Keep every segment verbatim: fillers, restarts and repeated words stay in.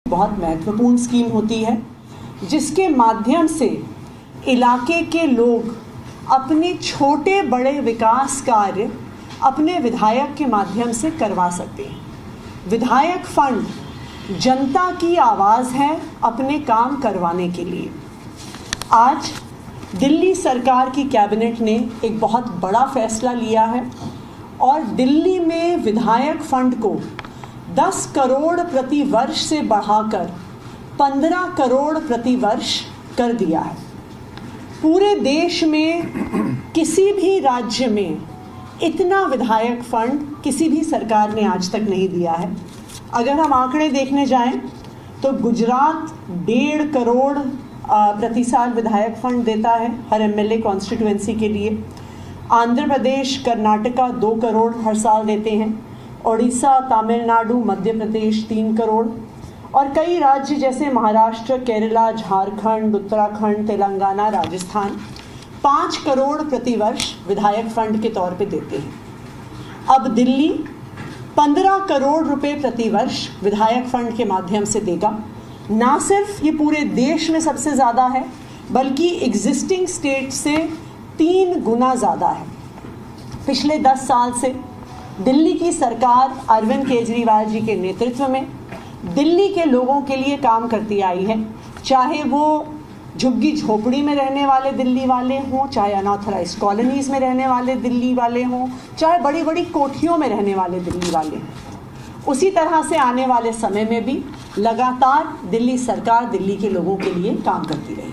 बहुत महत्वपूर्ण स्कीम होती है जिसके माध्यम से इलाके के लोग अपने छोटे बड़े विकास कार्य अपने विधायक के माध्यम से करवा सकते हैं। विधायक फंड जनता की आवाज़ है अपने काम करवाने के लिए। आज दिल्ली सरकार की कैबिनेट ने एक बहुत बड़ा फैसला लिया है और दिल्ली में विधायक फंड को दस करोड़ प्रति वर्ष से बढ़ाकर पंद्रह करोड़ प्रति वर्ष कर दिया है। पूरे देश में किसी भी राज्य में इतना विधायक फंड किसी भी सरकार ने आज तक नहीं दिया है। अगर हम आंकड़े देखने जाएं तो गुजरात डेढ़ करोड़ प्रति साल विधायक फंड देता है हर एमएलए कॉन्स्टिट्यूएंसी के लिए। आंध्र प्रदेश कर्नाटका दो करोड़ हर साल देते हैं। ओडिशा, तमिलनाडु, मध्य प्रदेश तीन करोड़ और कई राज्य जैसे महाराष्ट्र, केरला, झारखंड, उत्तराखंड, तेलंगाना, राजस्थान पाँच करोड़ प्रति वर्ष विधायक फंड के तौर पे देते हैं। अब दिल्ली पंद्रह करोड़ रुपए प्रति वर्ष विधायक फंड के माध्यम से देगा। ना सिर्फ ये पूरे देश में सबसे ज़्यादा है बल्कि एग्जिस्टिंग स्टेट से तीन गुना ज़्यादा है। पिछले दस साल से दिल्ली की सरकार अरविंद केजरीवाल जी के नेतृत्व में दिल्ली के लोगों के लिए काम करती आई है, चाहे वो झुग्गी झोपड़ी में रहने वाले दिल्ली वाले हों, चाहे अनऑथराइज्ड कॉलोनीज़ में रहने वाले दिल्ली वाले हों, चाहे बड़ी बड़ी कोठियों में रहने वाले दिल्ली वाले हों। उसी तरह से आने वाले समय में भी लगातार दिल्ली सरकार दिल्ली के लोगों के लिए काम करती रही।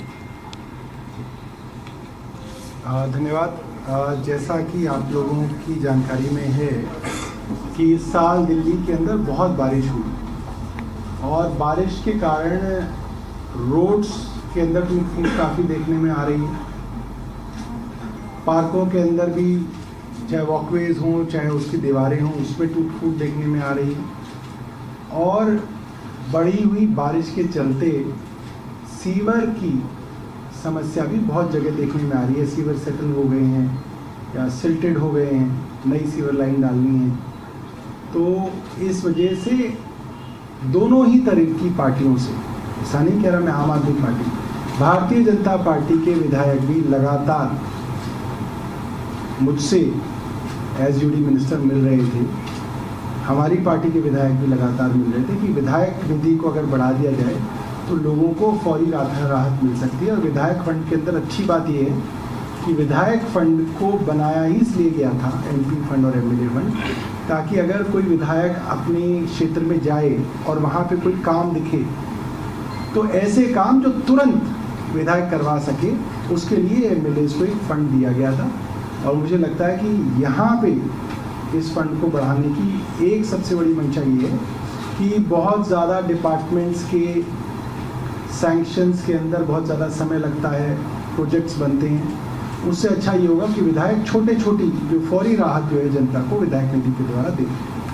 धन्यवाद। जैसा कि आप लोगों की जानकारी में है कि इस साल दिल्ली के अंदर बहुत बारिश हुई और बारिश के कारण रोड्स के अंदर टूट फूट काफ़ी देखने में आ रही है। पार्कों के अंदर भी चाहे वॉकवेज हों चाहे उसकी दीवारें हों उसमें टूट फूट देखने में आ रही है और बढ़ी हुई बारिश के चलते सीवर की समस्या भी बहुत जगह देखने में आ रही है। सीवर सेटल हो गए हैं या सिल्टेड हो गए हैं, नई सीवर लाइन डालनी है। तो इस वजह से दोनों ही तरह की पार्टियों से, ऐसा नहीं कह रहा मैं आम आदमी पार्टी, भारतीय जनता पार्टी के विधायक भी लगातार मुझसे एज यूडी मिनिस्टर मिल रहे थे। हमारी पार्टी के विधायक भी लगातार मिल रहे थे कि विधायक निधि को अगर बढ़ा दिया जाए तो लोगों को फौरी राहत मिल सकती है। और विधायक फंड के अंदर अच्छी बात यह है कि विधायक फंड को बनाया ही इसलिए गया था, एमपी फंड और एमएलए फंड, ताकि अगर कोई विधायक अपने क्षेत्र में जाए और वहाँ पे कोई काम दिखे तो ऐसे काम जो तुरंत विधायक करवा सके उसके लिए एमएलए को एक फंड दिया गया था। और मुझे लगता है कि यहाँ पे इस फंड को बढ़ाने की एक सबसे बड़ी मंशा ये है कि बहुत ज़्यादा डिपार्टमेंट्स के सैंक्शंस के अंदर बहुत ज़्यादा समय लगता है, प्रोजेक्ट्स बनते हैं। उससे अच्छा ये होगा कि विधायक छोटे छोटी जो फौरी राहत जो है जनता को विधायक निधि के द्वारा दे।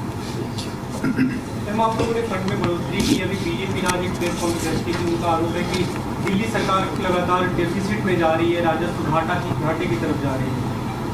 आप लोगों ने फंड में बढ़ोतरी की, अभी बीजेपी ने आज एक प्रेस कॉन्फ्रेंस की, उनका आरोप है कि दिल्ली सरकार लगातार डेफिसिट में जा रही है, राजस्व घाटा की घाटे की तरफ जा रही है।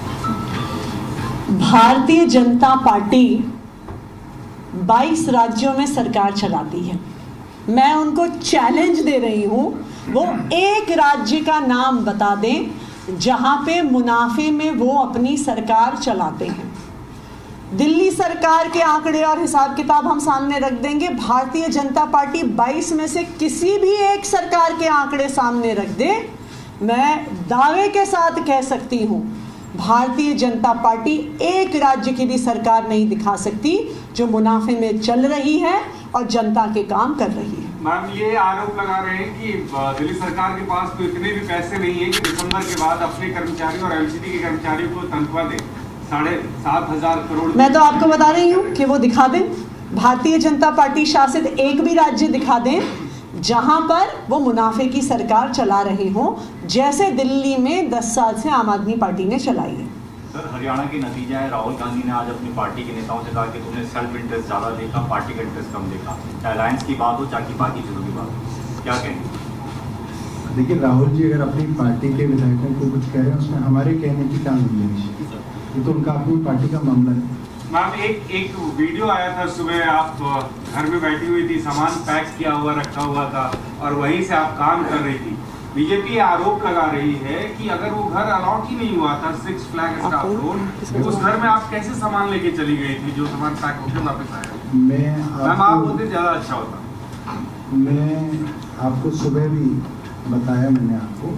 भारतीय जनता पार्टी बाईस राज्यों में सरकार चलाती है। मैं उनको चैलेंज दे रही हूं, वो एक राज्य का नाम बता दें जहां पे मुनाफे में वो अपनी सरकार चलाते हैं। दिल्ली सरकार के आंकड़े और हिसाब किताब हम सामने रख देंगे। भारतीय जनता पार्टी बाईस में से किसी भी एक सरकार के आंकड़े सामने रख दे, मैं दावे के साथ कह सकती हूं भारतीय जनता पार्टी एक राज्य की भी सरकार नहीं दिखा सकती जो मुनाफे में चल रही है और जनता के काम कर रही है। मैम, ये आरोप लगा रहे हैं कि दिल्ली सरकार के पास तो इतने भी पैसे नहीं है कि दिसंबर के बाद अपने कर्मचारियों और एमसीडी के कर्मचारियों को तनख्वाह दे साढ़े सात हजार करोड़। मैं तो आपको बता रही हूँ कि वो दिखा दें, भारतीय जनता पार्टी शासित एक भी राज्य दिखा दें जहां पर वो मुनाफे की सरकार चला रहे हों, जैसे दिल्ली में दस साल से आम आदमी पार्टी ने चलाई है। सर, हरियाणा की नतीजा है, राहुल गांधी ने आज अपनी पार्टी के नेताओं से कहा कि तुमने सेल्फ इंटरेस्ट ज़्यादा देखा, पार्टी का इंटरेस्ट कम देखा। अलायंस की बात हो चाहे बाकी चीज़ों की बात हो, क्या कहेंगे? देखिए, राहुल जी अगर अपनी पार्टी के विधायकों को कुछ कह रहे हैं उसमें हमारे कहने की क्या नहीं है, ये तो उनका अपनी पार्टी का मामला है। मैम एक एक वीडियो आया था सुबह, आप घर में बैठी हुई थी, सामान पैक किया हुआ रखा हुआ था और वहीं से आप काम कर रही थी। बीजेपी आरोप लगा रही है कि अगर वो घर अलॉट ही नहीं हुआ था सिक्स फ्लैग स्टाफ रोड, उस घर में आप कैसे सामान लेके चली गई थी जो सामान पैक होकर वापस आया? मैं मैम आप होते ज़्यादा अच्छा होता। मैं आपको सुबह भी बताया, मैंने आपको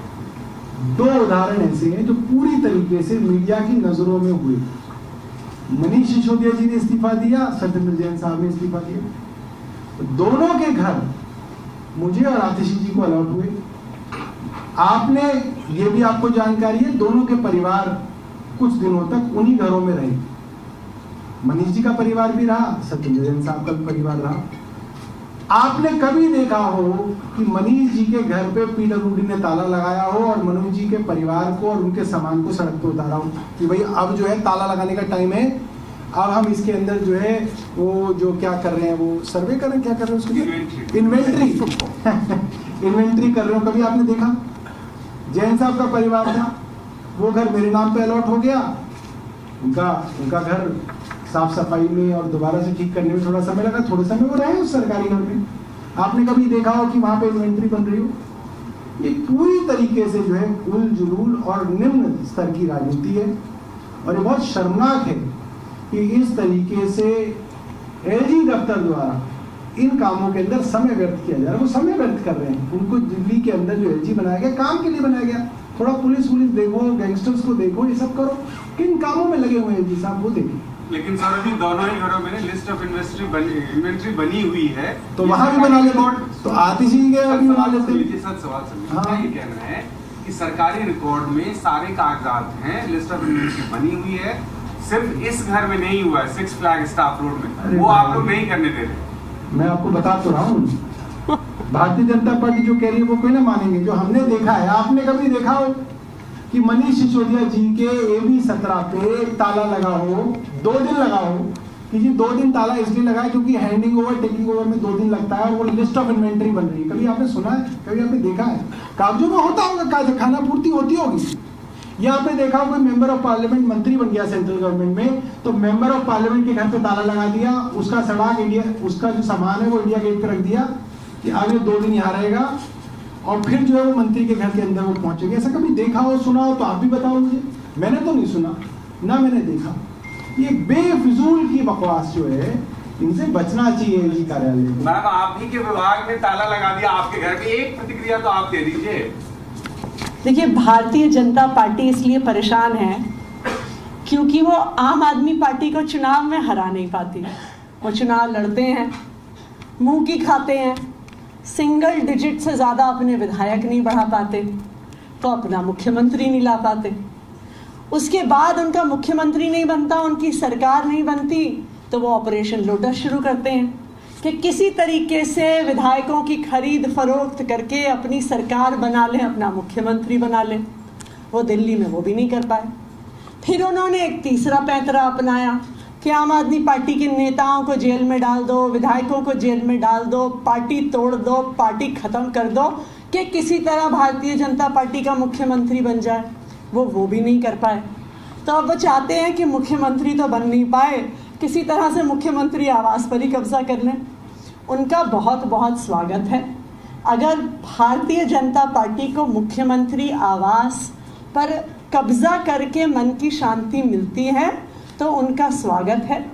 दो उदाहरण ऐसे हैं जो पूरी तरीके से मीडिया की नजरों में हुए। मनीष सिसोदिया जी ने इस्तीफा दिया, सत्येंद्र जैन साहब ने इस्तीफा दिया, दोनों के घर मुझे और आतिशी जी को अलॉट हुए। आपने, ये भी आपको जानकारी है, दोनों के परिवार कुछ दिनों तक उन्हीं घरों में रहे। मनीष जी का परिवार भी रहा, सत्येंद्र जैन साहब का भी परिवार रहा। आपने कभी देखा हो कि मनीष जी के घर पे पीडब्ल्यूडी ने ताला लगाया हो और मनोज जी के परिवार को और उनके सामान को सड़क पे उतारा हो कि भाई अब जो है ताला लगाने का टाइम है, अब हम इसके अंदर जो है वो जो क्या कर रहे हैं, वो सर्वे कर रहे हैं, क्या कर रहे हैं उसको, इन्वेंट्री इन्वेंट्री कर रहे हो? कभी आपने देखा? जैन साहब का परिवार था, वो घर मेरे नाम पे अलॉट हो गया, उनका उनका घर साफ सफाई में और दोबारा से ठीक करने में थोड़ा समय लगा, थोड़े समय वो रहे उस सरकारी घर में। आपने कभी देखा हो कि वहां पे इन्वेंट्री बन रही हो? ये पूरी तरीके से जो है उल जुलूल और निम्न स्तर की राजनीति है और ये बहुत शर्मनाक है कि इस तरीके से एलजी दफ्तर द्वारा इन कामों के अंदर समय व्यर्थ किया जा रहा है। वो समय व्यर्थ कर रहे हैं, उनको दिल्ली के अंदर जो एलजी बनाया गया काम के लिए बनाया गया। थोड़ा पुलिस पुलिस देखो, गैंगस्टर्स को देखो, ये सब करो, किन कामों में लगे हुए हैं एलजी साहब वो देखिए। लेकिन सर अभी दोनों ही घरों में लिस्ट ऑफ इन्वेस्ट्री बनी इन्वेंट्री बनी हुई है, तो वहां भी बना लेते, तो आतिशी के अभी बना लेते। सर सवाल समझिए, ये कहना है कि सरकारी रिकॉर्ड में सारे कागजात हैं, लिस्ट ऑफ इन्वेंट्री बनी हुई है, सिर्फ इस घर में नहीं हुआ है, सिक्स फ्लैग स्टाफ रोड में, वो आप लोग नहीं करने दे रहे। मैं आपको बता तो रहा हूँ, भारतीय जनता पार्टी जो कह रही है वो कोई ना मानेंगे। जो हमने देखा है, आपने कभी देखा हो कि मनीष सिसोदिया जी के एबी सत्रह पे ताला लगा हो, दो दिन लगा हो कि जी दो दिन ताला इसलिए लगा है क्योंकि हैंडिंग ओवर टेकिंग ओवर में दो दिन लगता है और वो लिस्ट ऑफ इन्वेंट्री बन रही है? कभी आपने सुना है? कभी आपने देखा है? कागजों में होता होगा, खाना पूर्ति होती होगी। या आपने देखा होगा मेंबर ऑफ पार्लियामेंट मंत्री बन गया सेंट्रल गवर्नमेंट में, तो मेंबर ऑफ पार्लियामेंट के घर पे ताला लगा दिया, उसका सड़ाक इंडिया, उसका जो सामान है वो इंडिया गेट पे रख दिया कि अगले दो दिन यहाँ रहेगा और फिर जो है वो मंत्री के घर के अंदर वो पहुंचेगा। ऐसा कभी देखा हो, सुना हो तो आप भी बताओ मुझे। मैंने तो नहीं सुना, ना मैंने देखा। ये बेफिजूल की बकवास जो है, इनसे बचना चाहिए एलजी कार्यालय को। मैम आप ही के विभाग में ताला लगा दिया आपके घर पे, एक प्रतिक्रिया तो आप दे दीजिए। देखिए, भारतीय जनता पार्टी इसलिए परेशान है क्योंकि वो आम आदमी पार्टी को चुनाव में हरा नहीं पाती। वो चुनाव लड़ते हैं, मुंह की खाते हैं, सिंगल डिजिट से ज़्यादा अपने विधायक नहीं बढ़ा पाते, तो अपना मुख्यमंत्री नहीं ला पाते। उसके बाद उनका मुख्यमंत्री नहीं बनता, उनकी सरकार नहीं बनती, तो वो ऑपरेशन लोटस शुरू करते हैं कि किसी तरीके से विधायकों की खरीद फरोख्त करके अपनी सरकार बना लें, अपना मुख्यमंत्री बना लें। वो दिल्ली में वो भी नहीं कर पाए। फिर उन्होंने एक तीसरा पैंतरा अपनाया कि आम आदमी पार्टी के नेताओं को जेल में डाल दो, विधायकों को जेल में डाल दो, पार्टी तोड़ दो, पार्टी ख़त्म कर दो, कि किसी तरह भारतीय जनता पार्टी का मुख्यमंत्री बन जाए। वो वो भी नहीं कर पाए। तो अब वो चाहते हैं कि मुख्यमंत्री तो बन नहीं पाए, किसी तरह से मुख्यमंत्री आवास पर ही कब्जा कर लें। उनका बहुत बहुत स्वागत है। अगर भारतीय जनता पार्टी को मुख्यमंत्री आवास पर कब्जा करके मन की शांति मिलती है तो उनका स्वागत है।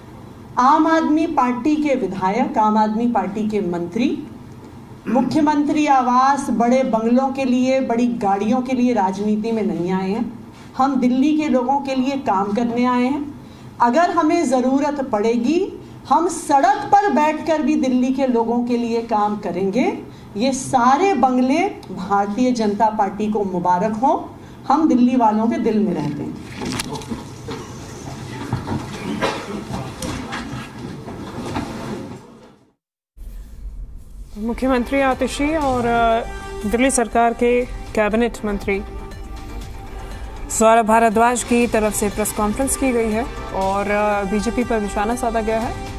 आम आदमी पार्टी के विधायक, आम आदमी पार्टी के मंत्री मुख्यमंत्री आवास, बड़े बंगलों के लिए, बड़ी गाड़ियों के लिए राजनीति में नहीं आए हैं। हम दिल्ली के लोगों के लिए काम करने आए हैं। अगर हमें ज़रूरत पड़ेगी हम सड़क पर बैठकर भी दिल्ली के लोगों के लिए काम करेंगे। ये सारे बंगले भारतीय जनता पार्टी को मुबारक हो, हम दिल्ली वालों के दिल में रहते हैं। मुख्यमंत्री आतिशी और दिल्ली सरकार के कैबिनेट मंत्री सौरभ भारद्वाज की तरफ से प्रेस कॉन्फ्रेंस की गई है और बीजेपी पर निशाना साधा गया है।